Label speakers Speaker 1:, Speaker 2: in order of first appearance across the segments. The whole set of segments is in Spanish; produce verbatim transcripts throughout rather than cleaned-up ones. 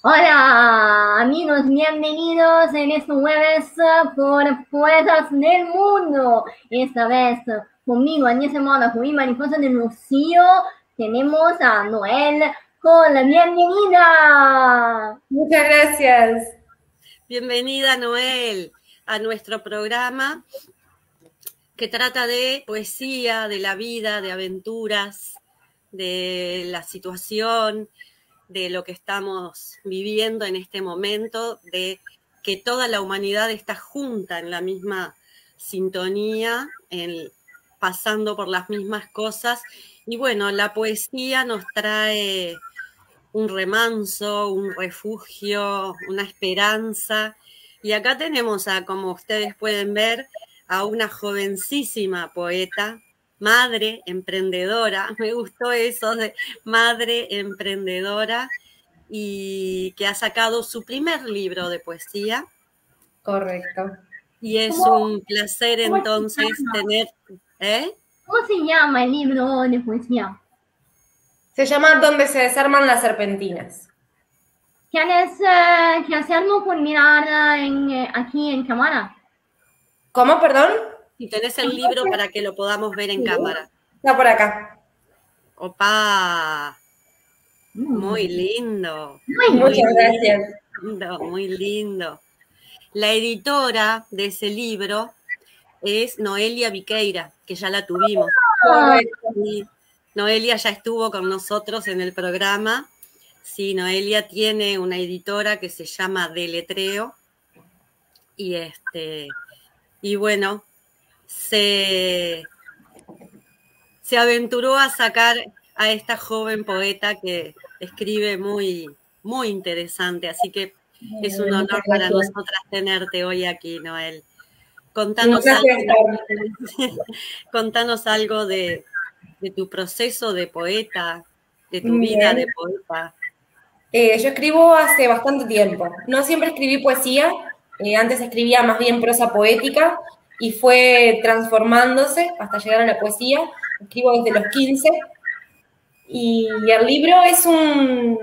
Speaker 1: Hola amigos, bienvenidos en este jueves eh, por Poetas del Mundo. Esta vez eh, conmigo en esta semana con mi mariposa de Rocío tenemos a Noel con la bienvenida.
Speaker 2: Muchas gracias.
Speaker 3: Bienvenida, Noel, a nuestro programa que trata de poesía, de la vida, de aventuras, de la situación, de lo que estamos viviendo en este momento, de que toda la humanidad está junta en la misma sintonía, en, pasando por las mismas cosas. Y bueno, la poesía nos trae un remanso, un refugio, una esperanza. Y acá tenemos a, como ustedes pueden ver, a una jovencísima poeta, madre emprendedora, me gustó eso de madre emprendedora, y que ha sacado su primer libro de poesía.
Speaker 2: Correcto.
Speaker 3: Y es un placer entonces tener... ¿eh?
Speaker 1: ¿Cómo se llama el libro de poesía?
Speaker 2: Se llama Donde se desarman las serpentinas.
Speaker 1: ¿Quieres eh, que hacerlo por mirar en, eh, aquí en cámara?
Speaker 2: ¿Cómo, perdón?
Speaker 3: Si tenés el libro para que lo podamos ver en
Speaker 2: Sí.
Speaker 3: cámara.
Speaker 2: Está por acá.
Speaker 3: ¡Opa!
Speaker 1: Mm.
Speaker 3: Muy lindo.
Speaker 1: Muy
Speaker 2: Muchas
Speaker 3: muy
Speaker 2: gracias.
Speaker 3: lindo, muy lindo. La editora de ese libro es Noelia Viqueira, que ya la tuvimos.
Speaker 2: Correcto.
Speaker 3: Y Noelia ya estuvo con nosotros en el programa. Sí, Noelia tiene una editora que se llama Deletreo. Y este, y bueno, se, se aventuró a sacar a esta joven poeta que escribe muy, muy interesante. Así que es un honor
Speaker 2: Muchas
Speaker 3: para
Speaker 2: gracias.
Speaker 3: nosotras tenerte hoy aquí, Noel. Contanos
Speaker 2: Muchas
Speaker 3: algo,
Speaker 2: gracias.
Speaker 3: contanos algo de, de tu proceso de poeta, de tu vida de
Speaker 2: Bien.
Speaker 3: poeta.
Speaker 2: Eh, yo escribo hace bastante tiempo. No siempre escribí poesía. Eh, antes escribía más bien prosa poética y fue transformándose hasta llegar a la poesía. Escribo desde los quince. Y el libro es un,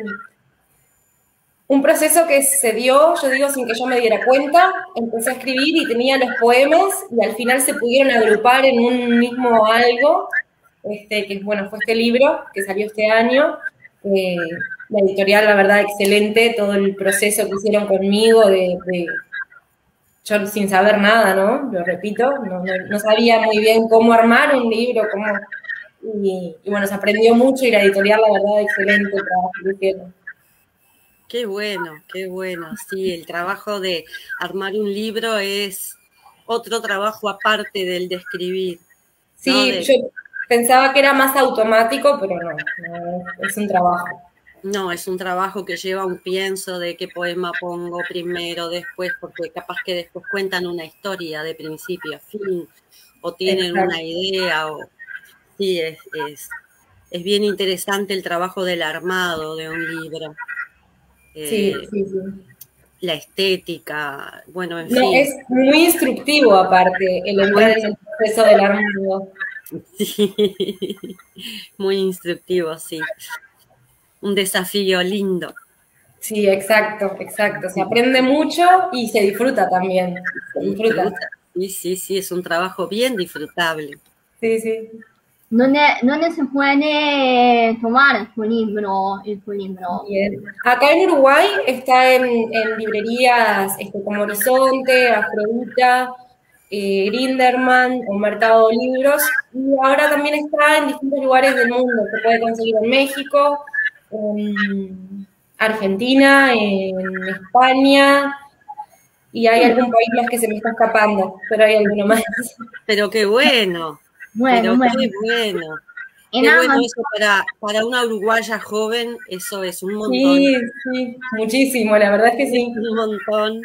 Speaker 2: un proceso que se dio, yo digo, sin que yo me diera cuenta. Empecé a escribir y tenía los poemas y al final se pudieron agrupar en un mismo algo, este, que bueno, fue este libro que salió este año. Eh, la editorial, la verdad, excelente, todo el proceso que hicieron conmigo de, de yo sin saber nada, ¿no? Lo repito, no, no, no sabía muy bien cómo armar un libro, cómo... Y, y bueno, se aprendió mucho y la editorial, la verdad, excelente el trabajo que hicieron.
Speaker 3: Qué bueno, qué bueno. Sí, el trabajo de armar un libro es otro trabajo aparte del de escribir.
Speaker 2: Sí,
Speaker 3: ¿no? De,
Speaker 2: yo pensaba que era más automático, pero no, no, es un trabajo.
Speaker 3: no, es un trabajo que lleva un pienso de qué poema pongo primero, después, porque capaz que después cuentan una historia de principio a fin, o tienen
Speaker 2: Exacto.
Speaker 3: una idea, o sí, es, es, es bien interesante el trabajo del armado de un libro.
Speaker 2: Sí,
Speaker 3: Eh,
Speaker 2: sí, sí.
Speaker 3: la estética, bueno, en
Speaker 2: No,
Speaker 3: fin.
Speaker 2: es muy instructivo aparte el entrar en el proceso del armado.
Speaker 3: Sí, muy instructivo, sí. Un desafío lindo.
Speaker 2: Sí, exacto, exacto. Se aprende mucho y se disfruta también. Se disfruta.
Speaker 3: Disfruta. Sí, sí, sí, es un trabajo bien disfrutable.
Speaker 2: Sí, sí.
Speaker 1: ¿Dónde, ¿Dónde se puede tomar tu libro, el tu libro?
Speaker 2: Bien. Acá en Uruguay está en, en librerías este, como Horizonte, Afrodita, eh, Grinderman o Mercado de Libros. Y ahora también está en distintos lugares del mundo. Se puede conseguir en México, en Argentina, en España. Y hay algún país más que se me está escapando, pero hay alguno más.
Speaker 3: Pero qué bueno,
Speaker 1: Bueno,
Speaker 3: pero
Speaker 1: bueno.
Speaker 3: qué bueno.
Speaker 1: En
Speaker 3: Qué bueno
Speaker 1: Amazon,
Speaker 3: eso para, para una uruguaya joven, eso es un montón.
Speaker 2: Sí, sí, muchísimo, la verdad es que
Speaker 3: Es
Speaker 2: sí.
Speaker 3: un montón.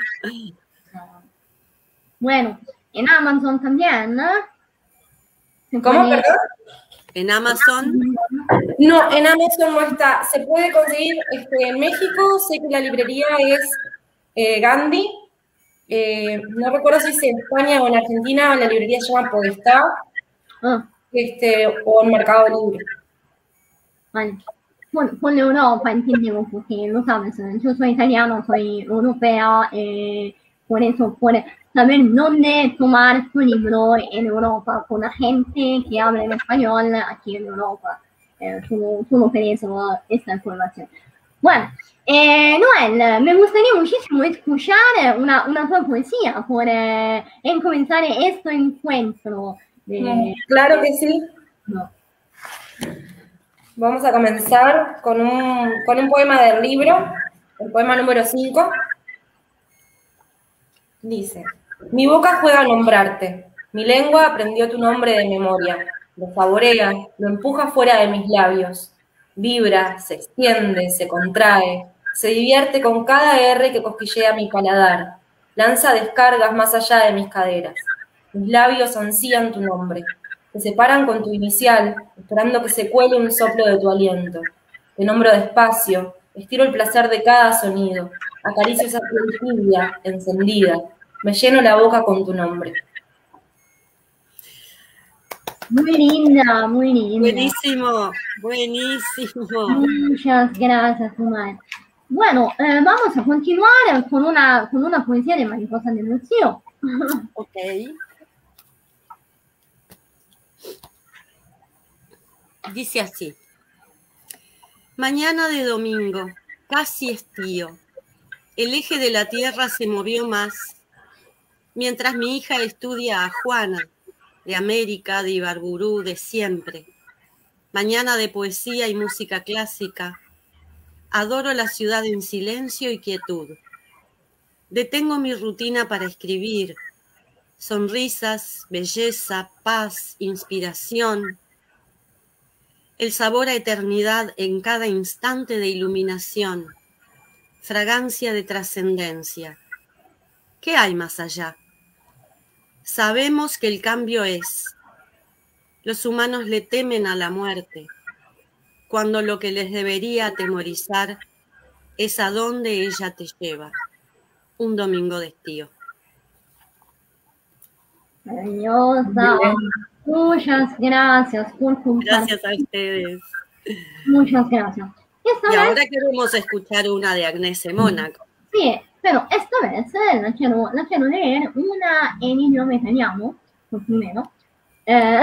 Speaker 1: bueno, en Amazon también, ¿no? Se
Speaker 2: ¿Cómo,
Speaker 1: puede...
Speaker 2: perdón?
Speaker 3: En Amazon,
Speaker 2: No, en Amazon no está. Se puede conseguir este, en México, sé que la librería es eh, Gandhi. Eh, no recuerdo si es en España o en Argentina, la librería se llama Podestá,
Speaker 1: Ah,
Speaker 2: este, o en Mercado Libre.
Speaker 1: vale. con, con l'Europa intendevo così, lo sabes, yo soy italiano, soy europea, eh, por eso, por saber dónde tomar tu libro en Europa, con la gente que habla en español aquí en Europa, eh, solo, solo por eso esta información. Bueno, eh, Noel, me gustaría muchísimo escuchar una, una tua poesía por eh, comenzar este encuentro. De,
Speaker 2: claro que sí.
Speaker 1: No.
Speaker 2: Vamos a comenzar con un, con un poema del libro, el poema número cinco. Dice: mi boca juega a nombrarte, mi lengua aprendió tu nombre de memoria, lo saborea, lo empuja fuera de mis labios, vibra, se extiende, se contrae, se divierte con cada R que cosquillea mi paladar, lanza descargas más allá de mis caderas. Mis labios ansían tu nombre, se separan con tu inicial, esperando que se cuele un soplo de tu aliento. Te nombro despacio, estiro el placer de cada sonido, acaricio esa piel tibia, encendida, me lleno la boca con tu nombre.
Speaker 1: Muy linda, muy linda.
Speaker 3: Buenísimo, buenísimo.
Speaker 1: Muchas gracias, Omar. Bueno, eh, vamos a continuar con una, con una poesía de Mariposa del Rocío.
Speaker 3: Ok. Dice así: mañana de domingo, casi estío, el eje de la tierra se movió más, mientras mi hija estudia a Juana, de América, de Ibarburú, de siempre. Mañana de poesía y música clásica, adoro la ciudad en silencio y quietud. Detengo mi rutina para escribir, sonrisas, belleza, paz, inspiración, el sabor a eternidad en cada instante de iluminación, fragancia de trascendencia. ¿Qué hay más allá? Sabemos que el cambio es. Los humanos le temen a la muerte, cuando lo que les debería atemorizar es a dónde ella te lleva. Un domingo de estío.
Speaker 1: Maravillosa. Muchas gracias por compartir.
Speaker 3: Gracias a ustedes.
Speaker 1: Muchas gracias. Esta
Speaker 3: Y
Speaker 1: vez,
Speaker 3: ahora queremos escuchar una de Agnese Mónaco.
Speaker 1: sí, pero esta vez eh, la, quiero, la quiero leer una en idioma italiano, por primero. Eh,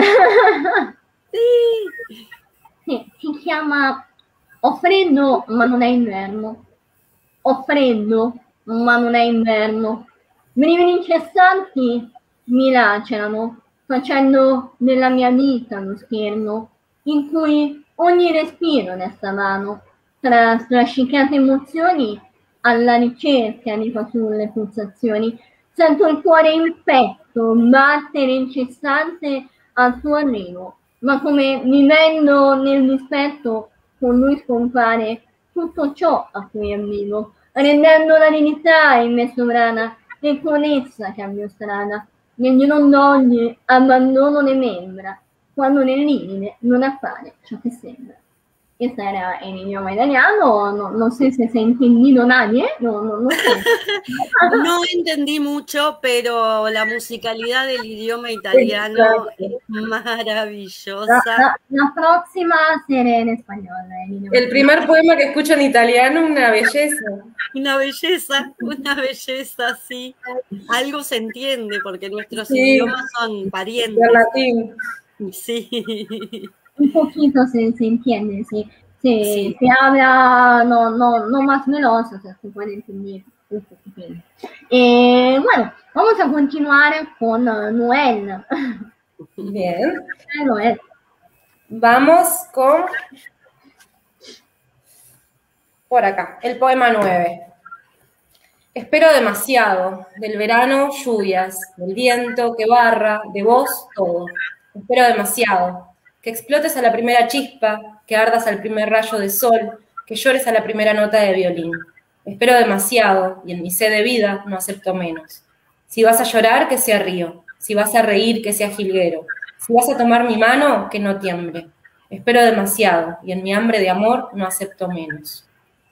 Speaker 3: Sí.
Speaker 1: sì, si chiama Ho freddo ma non è inverno. Ho freddo ma non è inverno. Brividi incessanti mi lacerano, facendo della mia vita lo schermo, in cui ogni respiro resta vano, tra strascicate emozioni alla ricerca di fasulle pulsazioni. Sento il cuore in petto battere incessante al suo arrivo, ma come vivendo nel dispetto con lui scompare tutto ciò a cui ammivo, rendendo la dignità in me sovrana e con essa cambio strada. Negli rondogli abbandono le membra, quando nell'iride non appare ciò che sembra. Esta era en idioma italiano, no, no sé si se ha entendido nadie, no, no, no sé.
Speaker 3: No entendí mucho, pero la musicalidad del idioma italiano es maravillosa.
Speaker 1: La, la, la próxima será en español. En
Speaker 2: El primer poema que escucho en italiano, una belleza.
Speaker 3: Una belleza, una belleza, sí. Algo se entiende porque nuestros
Speaker 2: Sí.
Speaker 3: idiomas son parientes.
Speaker 2: En latín.
Speaker 3: Sí.
Speaker 1: Un poquito se, se entiende, sí. Se,
Speaker 3: Sí.
Speaker 1: se habla no, no, no más veloz, o sea, se puede entender un poquito. Eh, bueno, vamos a continuar con uh, Noel.
Speaker 2: Bien.
Speaker 1: Noel.
Speaker 2: Vamos con... Por acá, el poema nueve. Espero demasiado, del verano lluvias, del viento que barra, de vos todo. Espero demasiado, que explotes a la primera chispa, que ardas al primer rayo de sol, que llores a la primera nota de violín. Espero demasiado, y en mi sed de vida no acepto menos. Si vas a llorar, que sea río, si vas a reír, que sea jilguero, si vas a tomar mi mano, que no tiemble. Espero demasiado, y en mi hambre de amor no acepto menos.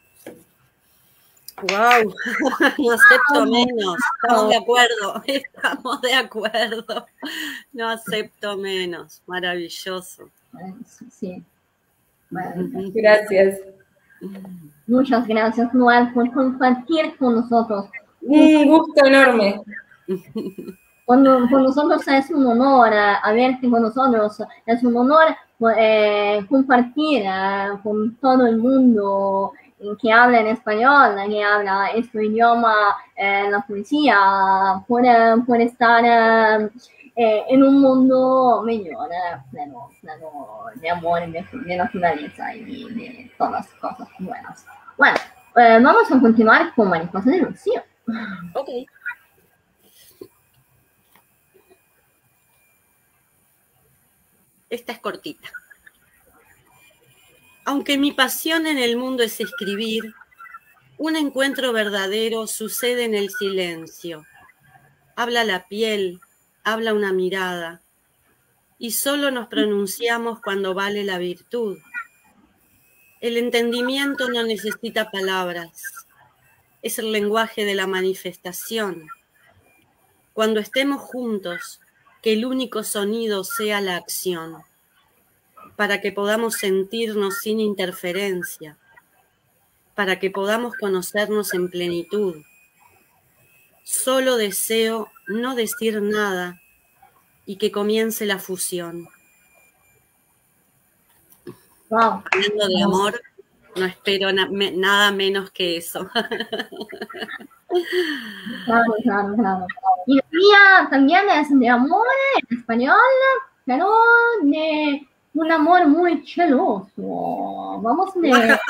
Speaker 3: Wow, no acepto menos. Estamos de acuerdo, estamos de acuerdo. No acepto menos. Maravilloso.
Speaker 1: Sí. Bueno,
Speaker 2: Gracias.
Speaker 1: Muchas gracias, Noel, por compartir con nosotros.
Speaker 2: Un gusto enorme.
Speaker 1: Con, con nosotros es un honor eh, haberte con nosotros, es un honor eh, compartir eh, con todo el mundo que habla en español, que habla este idioma, eh, la poesía, por, eh, por estar eh, eh, en un mundo mejor, eh, pleno, pleno de amor, de, de naturaleza y de todas las cosas buenas. Bueno, eh, vamos a continuar con Mariposa del Rocío.
Speaker 3: Ok. Esta es cortita. Aunque mi pasión en el mundo es escribir, un encuentro verdadero sucede en el silencio. Habla la piel, habla una mirada, y solo nos pronunciamos cuando vale la virtud. El entendimiento no necesita palabras, es el lenguaje de la manifestación. Cuando estemos juntos, que el único sonido sea la acción, para que podamos sentirnos sin interferencia, para que podamos conocernos en plenitud. Solo deseo no decir nada y que comience la fusión.
Speaker 1: Wow.
Speaker 3: Hablando de amor, no espero na me nada menos que eso.
Speaker 1: Claro, claro, claro. Y la mía también es de amor en español, pero de un amor muy celoso. Vamos a ver.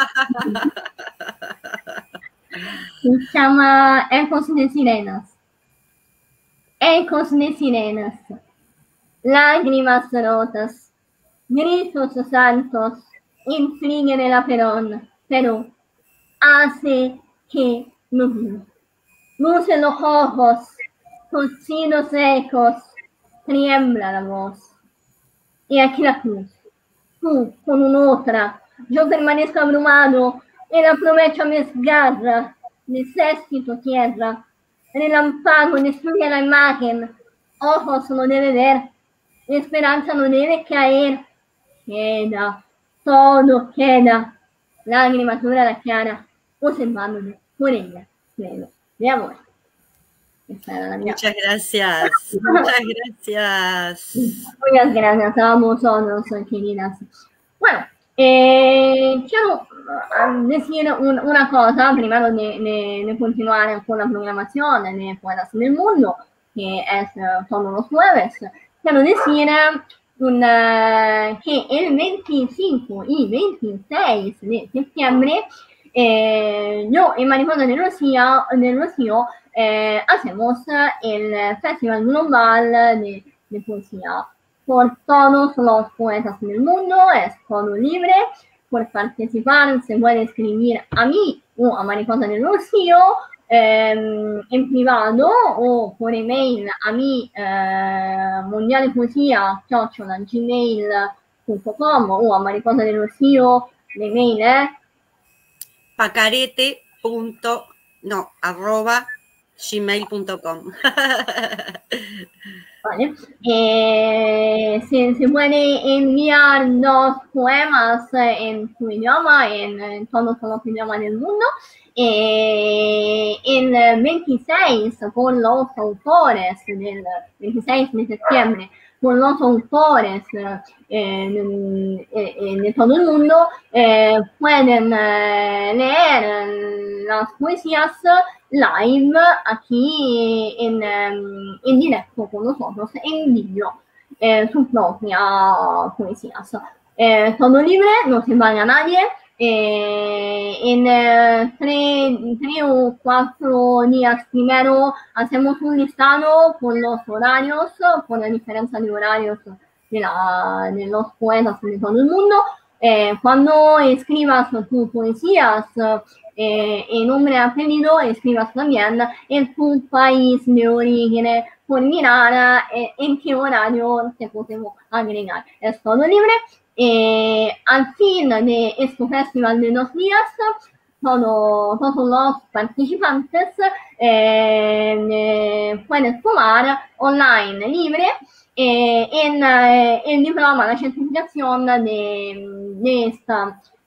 Speaker 1: Se llama Ecos de Sirenas. Ecos de sirenas. Lágrimas rotas. Gritos santos. Infligen el aperón. Pero hace que no viva. Luz en los ojos, tocidos ecos, tiembla la voz. Y aquí la cruz, tú con una otra, yo permanezco abrumado, él aprovecha mis garras, necesito tierra, el relámpago destruye la imagen, ojos no debe ver, esperanza no debe caer, queda, todo queda, lágrimas dura la cara, observándome por ella, pleno de amor.
Speaker 3: Muchas gracias, muchas gracias.
Speaker 1: Muchas gracias a vosotros, queridas. Bueno, eh, quiero decir un, una cosa primero de, de, de, continuar con la programación de Poetas del Mundo, que es uh, todos los jueves. Quiero decir una, que el veinticinco y veintiséis de septiembre Eh, yo en Mariposa del Rocío, del Rocío eh, hacemos el Festival Global de, de Poesía por todos los poetas del mundo, es todo libre. Por participar se puede escribir a mí o a Mariposa del Rocío eh, en privado o por email a mí eh, mondialepoesia chiocciola gmail punto com o a Mariposa del Rocío, l'email è
Speaker 3: pacarete. No, arroba gmail punto com.
Speaker 1: Vale. Eh, se, se puede enviar dos poemas en tu idioma, en, en todos los idiomas del mundo. Eh, el veintiséis, por los autores, del veintiséis de septiembre, por los autores eh, de, de, de todo el mundo, eh, pueden eh, leer las poesías live aquí en, en directo con nosotros, en vídeo, eh, sus propias poesías. Eh, todo libre, no se vaya a nadie. Eh, en eh, tres, tres o cuatro días primero hacemos un listado con los horarios, por la diferencia de horarios de, la, de los poetas de todo el mundo. Eh, cuando escribas tus poesías eh, en nombre y apellido, escribas también en tu país de origen por mirar eh, en qué horario te podemos agregar. Es todo libre. Eh, al fin de este festival de dos días, todo, todos los participantes eh, eh, pueden tomar online libre eh, en eh, el diploma, la certificación de, de esta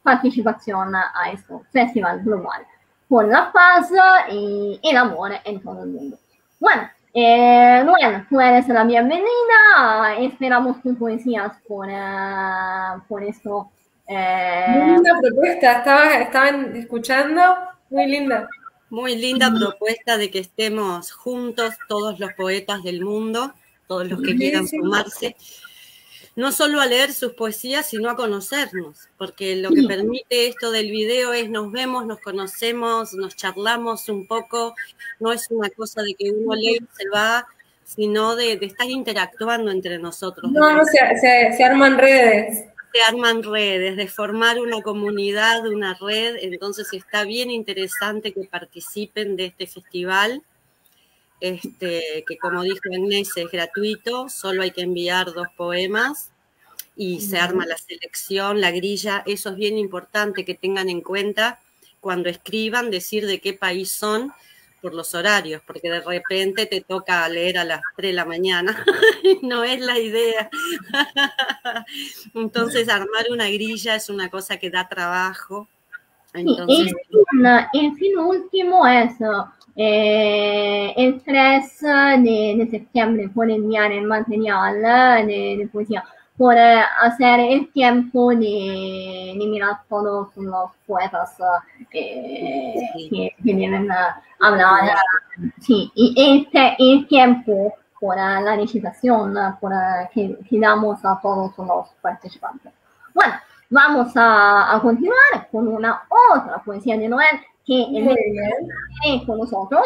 Speaker 1: participación a este festival global por la paz y el amor en todo el mundo. Bueno, eh, Noel, tú eres la bienvenida. Esperamos tus poesías por, uh, por esto.
Speaker 2: Eh... Muy linda propuesta, estaba, estaban escuchando, muy linda.
Speaker 3: Muy linda propuesta de que estemos juntos todos los poetas del mundo, todos los que quieran sumarse, no solo a leer sus poesías, sino a conocernos, porque lo que permite esto del video es nos vemos, nos conocemos, nos charlamos un poco, no es una cosa de que uno lee y se va, sino de, de estar interactuando entre nosotros.
Speaker 2: No, no, se, se, se arman redes.
Speaker 3: Se arman redes, de formar una comunidad, una red, entonces está bien interesante que participen de este festival, este, que como dijo Agnès es gratuito, solo hay que enviar dos poemas y se arma la selección, la grilla, eso es bien importante que tengan en cuenta cuando escriban, decir de qué país son por los horarios, porque de repente te toca leer a las tres de la mañana, no es la idea. Entonces armar una grilla es una cosa que da trabajo. Entonces,
Speaker 1: el, fin, el fin último es eh, el tres de, de septiembre por enviar el material de, de poesía, por eh, hacer el tiempo de, de mirar todos los poetas eh, sí. que, que vienen a hablar. Sí, y el, el tiempo por la recitación por, que, que damos a todos los participantes. Bueno, vamos a, a continuar con una otra poesía de Noel que el viene con nosotros.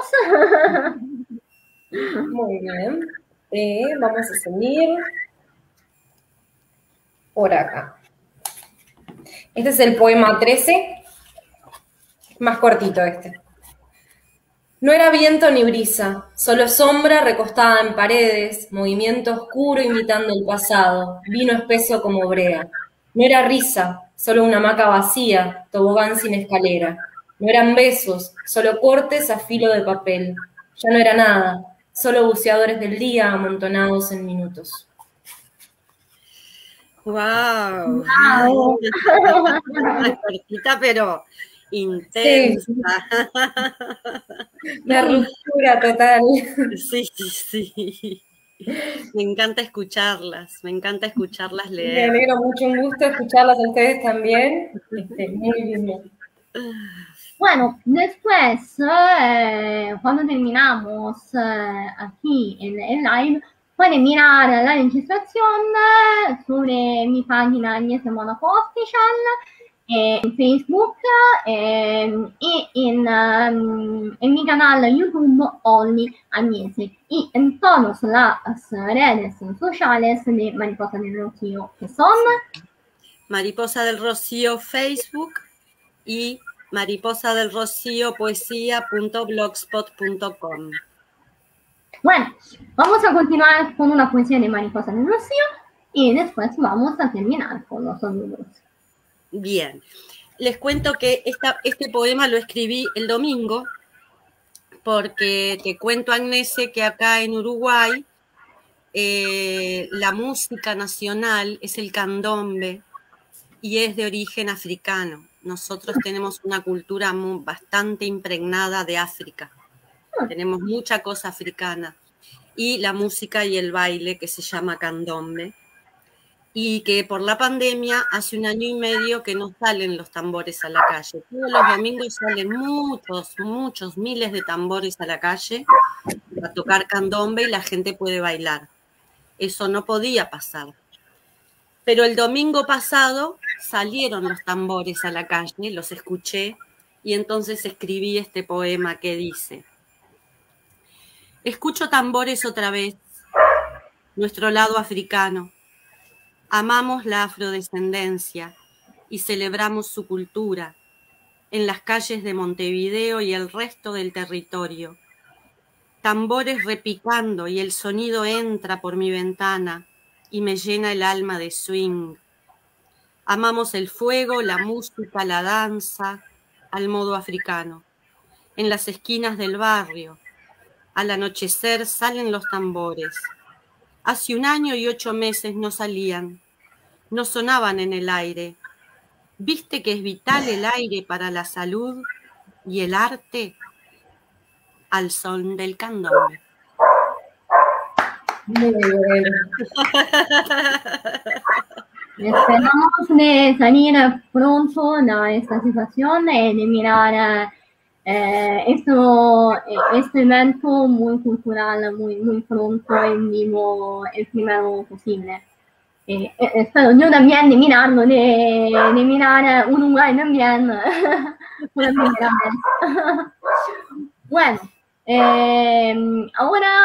Speaker 2: Muy bien. Eh, vamos a seguir por acá. Este es el poema trece, más cortito este. No era viento ni brisa, solo sombra recostada en paredes, movimiento oscuro imitando el pasado, vino espeso como brea. No era risa, solo una hamaca vacía, tobogán sin escalera. No eran besos, solo cortes a filo de papel. Ya no era nada, solo buceadores del día amontonados en minutos.
Speaker 3: ¡Wow! ¡Wow! Cortita, pero intensa.
Speaker 2: Sí. La ruptura total.
Speaker 3: Sí, sí. Me encanta escucharlas, me encanta escucharlas leer.
Speaker 2: Me alegro mucho, un gusto escucharlas a ustedes también. Este, muy bien.
Speaker 1: Bueno, después, eh, cuando terminamos eh, aquí en el live, pueden mirar la registración eh, sobre mi página Agnese Monaco Official, eh, en Facebook eh, y en, um, en mi canal YouTube Only Agnese y en todas las redes sociales de Mariposa del Rocío, que son
Speaker 3: Mariposa del Rocío Facebook y mariposa del rocío poesía punto blogspot punto com.
Speaker 1: Bueno, vamos a continuar con una poesía de Mariposa del Rocío y después vamos a terminar con los libros.
Speaker 3: Bien, les cuento que esta, este poema lo escribí el domingo porque te cuento, Agnese, que acá en Uruguay eh, la música nacional es el candombe y es de origen africano. Nosotros tenemos una cultura muy, bastante impregnada de África, tenemos mucha cosa africana y la música y el baile que se llama candombe. Y que por la pandemia hace un año y medio que no salen los tambores a la calle. Todos los domingos salen muchos, muchos, miles de tambores a la calle a tocar candombe y la gente puede bailar. Eso no podía pasar. Pero el domingo pasado salieron los tambores a la calle, los escuché, y entonces escribí este poema que dice: escucho tambores otra vez, nuestro lado africano. Amamos la afrodescendencia y celebramos su cultura en las calles de Montevideo y el resto del territorio. Tambores repicando y el sonido entra por mi ventana y me llena el alma de swing. Amamos el fuego, la música, la danza, al modo africano. En las esquinas del barrio, al anochecer salen los tambores. Hace un año y ocho meses no salían, no sonaban en el aire. ¿Viste que es vital el aire para la salud y el arte? Al son del candombe.
Speaker 2: Muy bueno.
Speaker 1: Esperamos de salir pronto de esta situación, de, de mirar eh, esto, este evento muy cultural, muy, muy pronto en vivo, el primero posible. Eh, eh, spero yo también de mirarlo, de, de mirar Uruguay también, una primera vez. Bueno, eh, ahora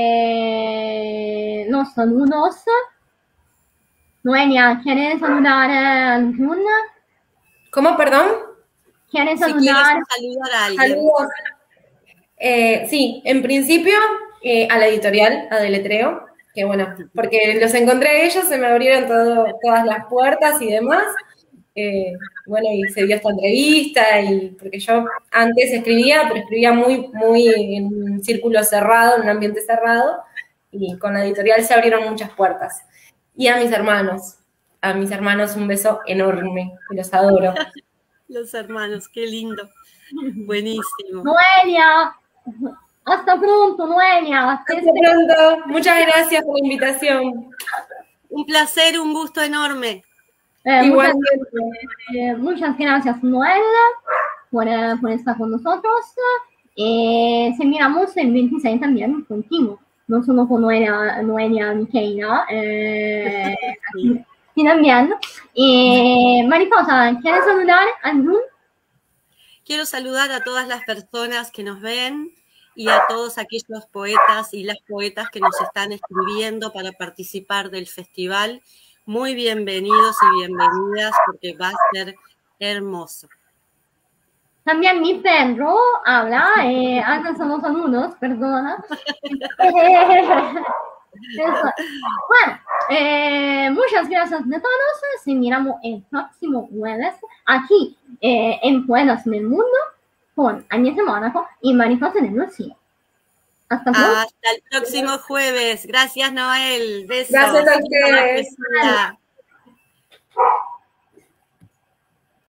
Speaker 1: eh, los saludos. Noelia, ¿quieres saludar a alguien?
Speaker 2: ¿Cómo, perdón?
Speaker 1: ¿Quieres
Speaker 3: Si
Speaker 1: saludar?
Speaker 3: quieres saludar a alguien.
Speaker 2: Saludos. Eh, sí, en principio eh, a la editorial, a Deletreo, que bueno, porque los encontré a ellos, se me abrieron todo, todas las puertas y demás. Eh, bueno, y se dio esta entrevista, y porque yo antes escribía, pero escribía muy, muy en un círculo cerrado, en un ambiente cerrado, y con la editorial se abrieron muchas puertas. Y a mis hermanos, a mis hermanos un beso enorme, y los adoro.
Speaker 3: Los hermanos, qué lindo. Buenísimo.
Speaker 1: Noelia, hasta pronto, Noelia.
Speaker 2: Hasta pronto. Muchas gracias por la invitación.
Speaker 3: Un placer, un gusto enorme.
Speaker 1: Eh,
Speaker 2: Igual.
Speaker 1: Muchas, eh, muchas gracias, Noelia, por, eh, por estar con nosotros. Eh, seguiremos el veintiséis también contigo, no solo con Noelia, Noelia Miqueira, eh,
Speaker 3: Sí.
Speaker 1: y también. Eh, Mariposa, ¿quieres saludar a algún?
Speaker 3: Quiero saludar a todas las personas que nos ven y a todos aquellos poetas y las poetas que nos están escribiendo para participar del festival. Muy bienvenidos y bienvenidas, porque va a ser hermoso.
Speaker 1: También mi perro habla, eh, antes somos saludos, perdona. Eso. Bueno, eh, muchas gracias a todos. Se miramos el próximo jueves aquí eh, en Poetas en el Mundo con Agnese Mónaco y Mariposa en el Rocío. Hasta pronto.
Speaker 3: Hasta el próximo jueves. Gracias, Noel. Besos.
Speaker 2: Gracias a ustedes.
Speaker 3: Hasta la próxima.